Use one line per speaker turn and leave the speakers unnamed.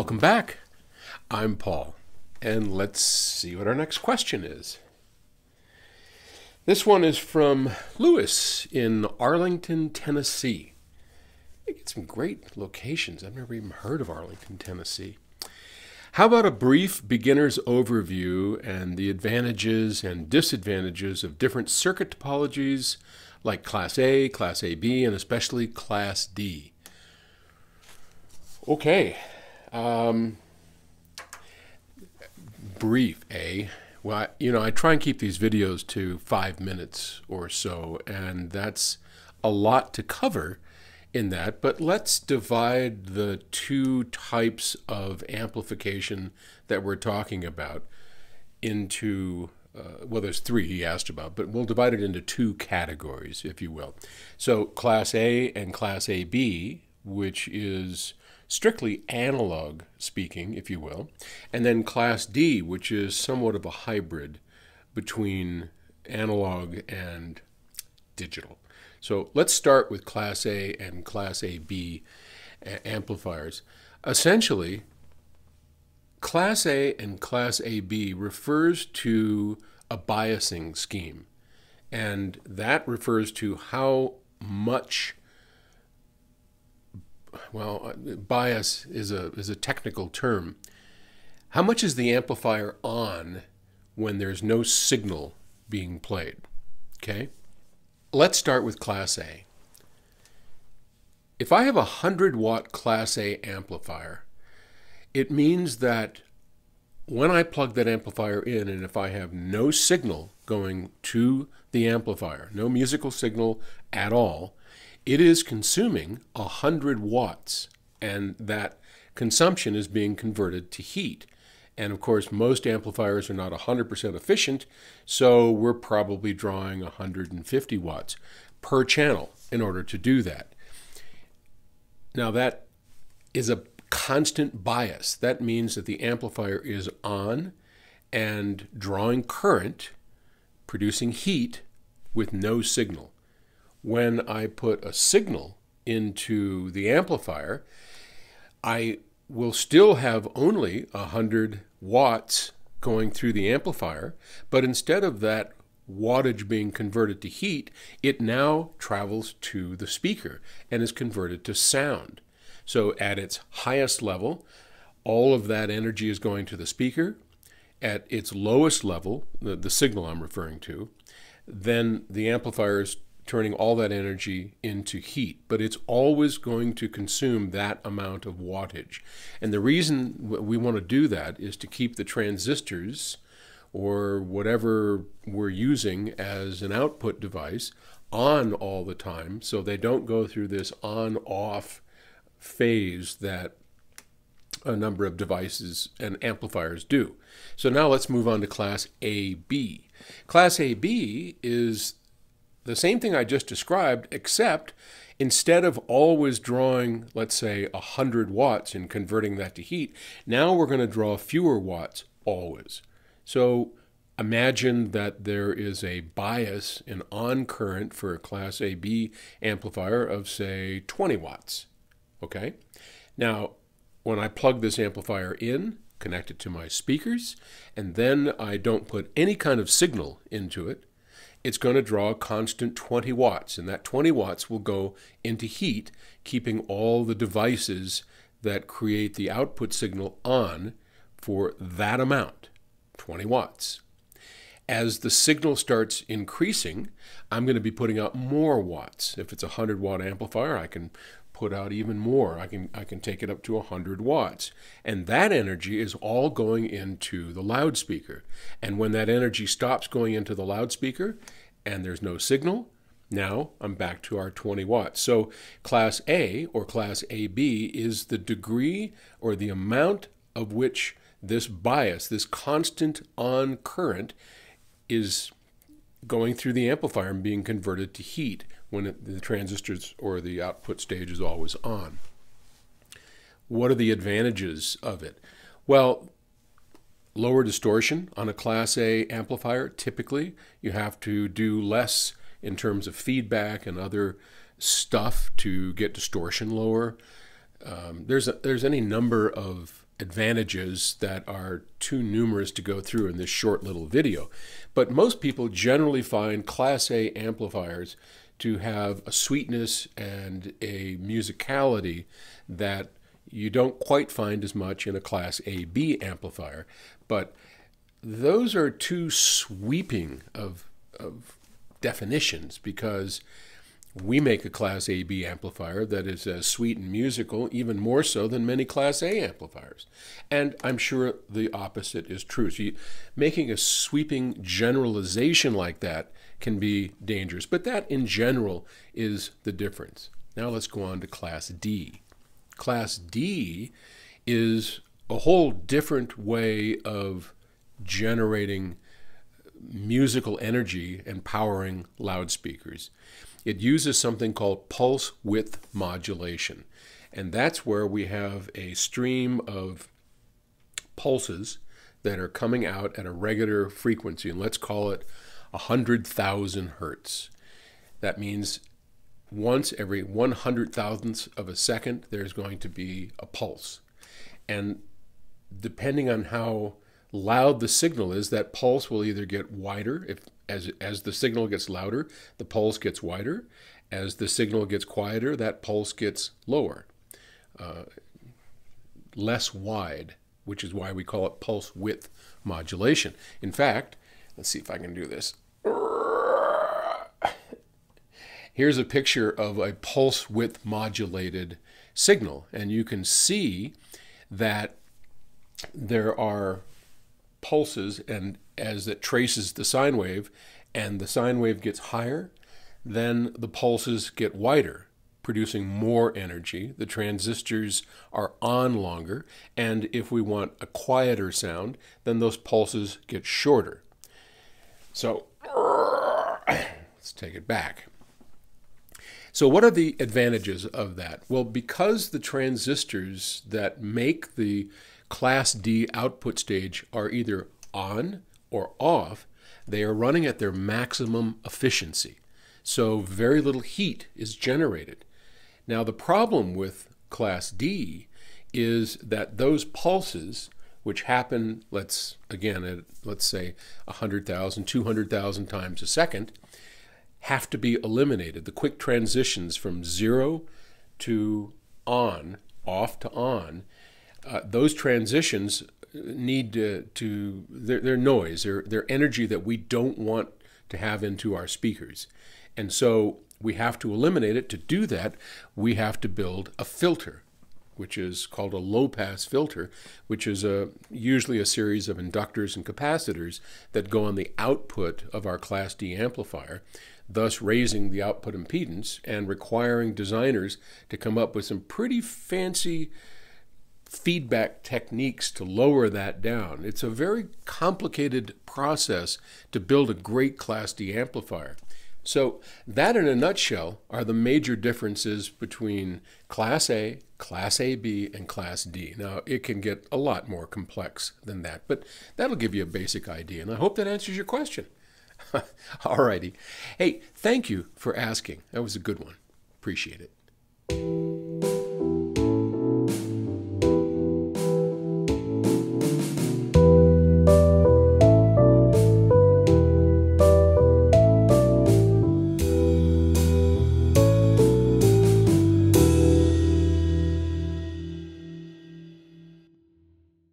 Welcome back. I'm Paul, and let's see what our next question is. This one is from Lewis in Arlington, Tennessee. I get some great locations. I've never even heard of Arlington, Tennessee. How about a brief beginner's overview and the advantages and disadvantages of different circuit topologies like Class A, Class AB, and especially Class D? Okay. Brief, eh? Well, I try and keep these videos to 5 minutes or so, and that's a lot to cover in that, but let's divide the two types of amplification that we're talking about into, well, there's three he asked about, but we'll divide it into two categories, if you will. So Class A and Class AB, which is strictly analog speaking, if you will, and then Class D, which is somewhat of a hybrid between analog and digital. So let's start with Class A and Class AB amplifiers. Essentially, Class A and Class AB refers to a biasing scheme, and that refers to how much, well, bias is a technical term. How much is the amplifier on when there's no signal being played? Okay? Let's start with Class A. If I have a 100-watt Class A amplifier, it means that when I plug that amplifier in, and if I have no signal going to the amplifier, no musical signal at all, it is consuming 100 watts, and that consumption is being converted to heat. And of course, most amplifiers are not 100% efficient, so we're probably drawing 150 watts per channel in order to do that. Now that is a constant bias. That means that the amplifier is on and drawing current, producing heat with no signal. When I put a signal into the amplifier, I will still have only 100 watts going through the amplifier, but instead of that wattage being converted to heat, it now travels to the speaker and is converted to sound. So at its highest level, all of that energy is going to the speaker. At its lowest level, the signal I'm referring to, then the amplifier is turning all that energy into heat, but it's always going to consume that amount of wattage. And the reason we want to do that is to keep the transistors or whatever we're using as an output device on all the time, so they don't go through this on-off phase that a number of devices and amplifiers do. So now let's move on to Class AB. Class AB is the same thing I just described, except instead of always drawing, let's say, 100 watts and converting that to heat, now we're going to draw fewer watts always. So imagine that there is a bias in on current for a Class AB amplifier of, say, 20 watts. Okay? Now, when I plug this amplifier in, connect it to my speakers, and then I don't put any kind of signal into it, it's going to draw a constant 20 watts, and that 20 watts will go into heat, keeping all the devices that create the output signal on for that amount, 20 watts. As the signal starts increasing, I'm going to be putting out more watts. If it's a 100-watt amplifier, I can put out even more. I can take it up to 100 watts. And that energy is all going into the loudspeaker. And when that energy stops going into the loudspeaker and there's no signal, now I'm back to our 20 watts. So Class A or Class AB is the degree or the amount of which this bias, this constant on current, is going through the amplifier and being converted to heat when the transistors or the output stage is always on. What are the advantages of it? Well, lower distortion on a Class A amplifier. Typically, you have to do less in terms of feedback and other stuff to get distortion lower. There's any number of advantages that are too numerous to go through in this short little video. But most people generally find Class A amplifiers to have a sweetness and a musicality that you don't quite find as much in a Class AB amplifier. But those are too sweeping of definitions, because we make a Class AB amplifier that is as sweet and musical, even more so than many Class A amplifiers. And I'm sure the opposite is true. So making a sweeping generalization like that can be dangerous. But that, in general, is the difference. Now let's go on to Class D. Class D is a whole different way of generating musical energy and powering loudspeakers. It uses something called pulse width modulation. And that's where we have a stream of pulses that are coming out at a regular frequency, and let's call it 100,000 hertz. That means once every 100,000th of a second, there's going to be a pulse. And depending on how loud the signal is, that pulse will either get wider. As the signal gets louder, the pulse gets wider. As the signal gets quieter, that pulse gets lower, less wide, which is why we call it pulse width modulation. In fact, let's see if I can do this. Here's a picture of a pulse width modulated signal, and you can see that there are pulses, and as it traces the sine wave and the sine wave gets higher, then the pulses get wider, producing more energy. The transistors are on longer, and if we want a quieter sound, then those pulses get shorter. So let's take it back. So what are the advantages of that? Well, because the transistors that make the Class D output stage are either on or off, they are running at their maximum efficiency. So very little heat is generated. Now the problem with Class D is that those pulses, which happen, let's say 100,000, 200,000 times a second, have to be eliminated. The quick transitions from 0 to on, off to on, those transitions need they're noise, they're energy that we don't want to have into our speakers. And so we have to eliminate it. To do that, we have to build a filter, which is called a low-pass filter, which is usually a series of inductors and capacitors that go on the output of our Class D amplifier, thus raising the output impedance and requiring designers to come up with some pretty fancy feedback techniques to lower that down. It's a very complicated process to build a great Class D amplifier. So that, in a nutshell, are the major differences between Class A, Class AB, and Class D. Now, it can get a lot more complex than that, but that'll give you a basic idea, and I hope that answers your question. All righty. Hey, thank you for asking. That was a good one. Appreciate it.